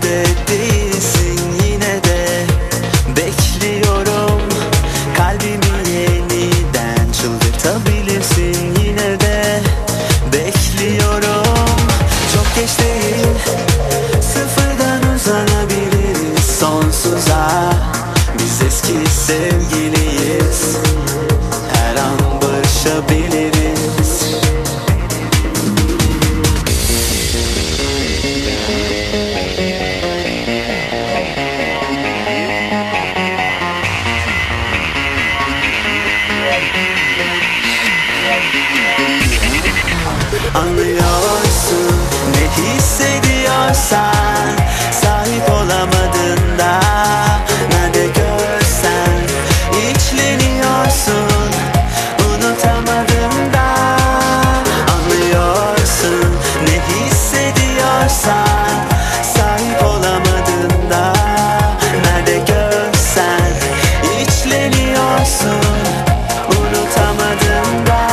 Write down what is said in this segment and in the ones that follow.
yerde değilsin yine de bekliyorum. Kalbimi yeniden çıldırtabilirsin yine de bekliyorum. Çok geç değil, sıfırdan uzanabiliriz sonsuza. Biz eski sevgiliyiz, her an barışabiliriz. Anlıyorsun ne hissediyorsan, sahip olamadın da nerede görsen içleniyorsun, unutamadın da. Anlıyorsun ne hissediyorsan, sahip olamadın da nerede görsen içleniyorsun, unutamadın da.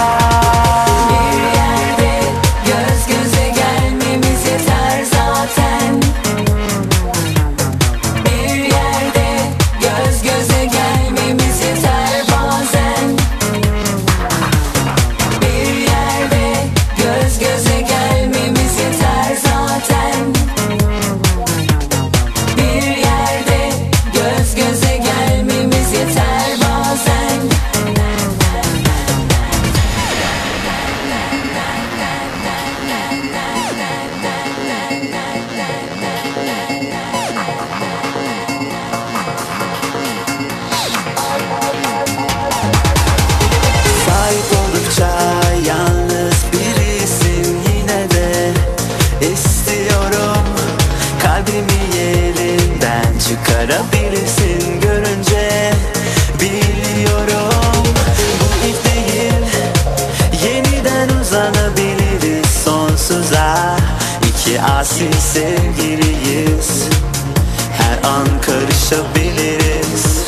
Kalbimi yerinden çıkarabilirsin görünce biliyorum. Bu ip değil, yeniden uzanabiliriz sonsuza. İki asi sevgiliyiz, her an karışabiliriz.